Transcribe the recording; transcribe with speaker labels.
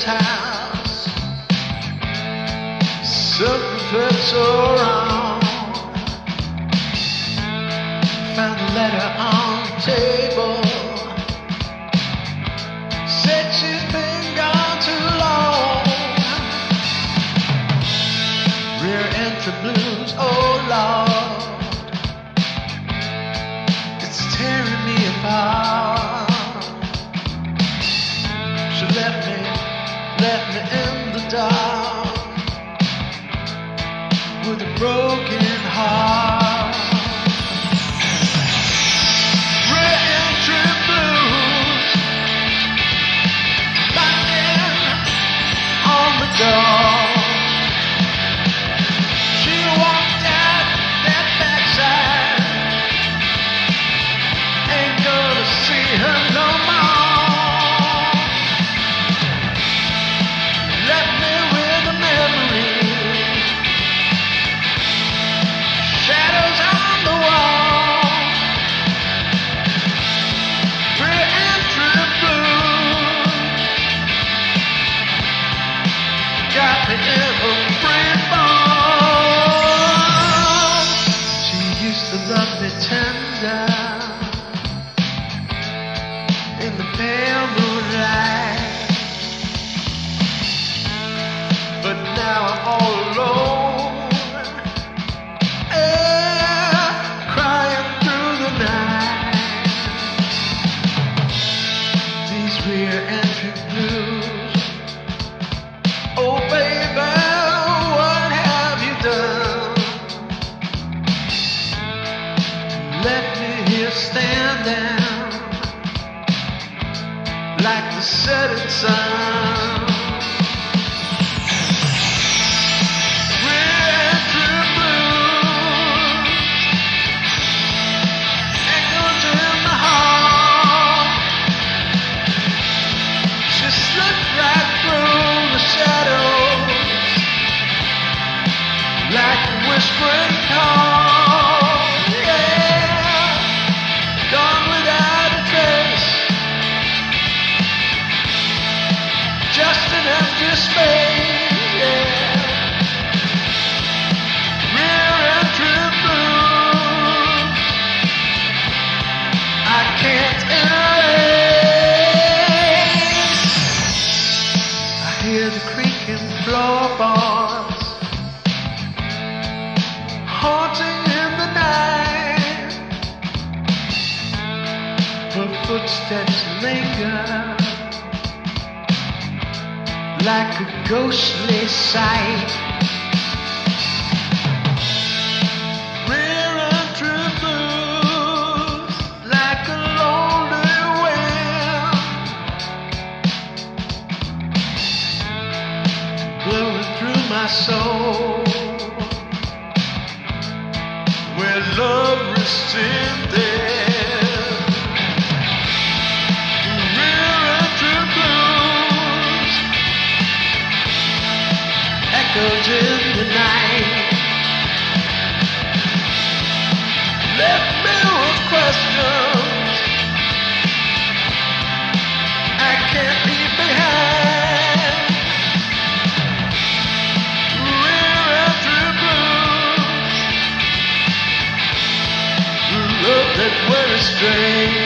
Speaker 1: house. Something felt so wrong. Found the letter on the table. Said she's been gone too long. Rear entry blues, oh Lord, it's tearing me apart. She left me in the dark with a broken heart. Rear entry blues, knocking on the door. She walked out that backside. Ain't gonna see her no more. Left me with a memory, shadows on the wall. Rear entry blues got me in a free fall. She used to love me tender in the pale moonlight, but now I'm all alone, crying through the night. These rear entry blues, oh baby, what have you done? Left me here standing like the setting sun. Rear entry blues, echoes in the hall. She slipped right through the shadows like a whispering call. Yeah, gone without a trace, just an empty space. Yeah, rear entry blues, I can't erase. I hear the creaking floorboards haunting in the night. Her footsteps linger like a ghostly sight. Rear entry blues, like a lonely wind, blowing through my soul, where love rescinded. Rear entry blues, echoes in the night, left me with questions I can't leave behind. Rear entry blues, love that went astray.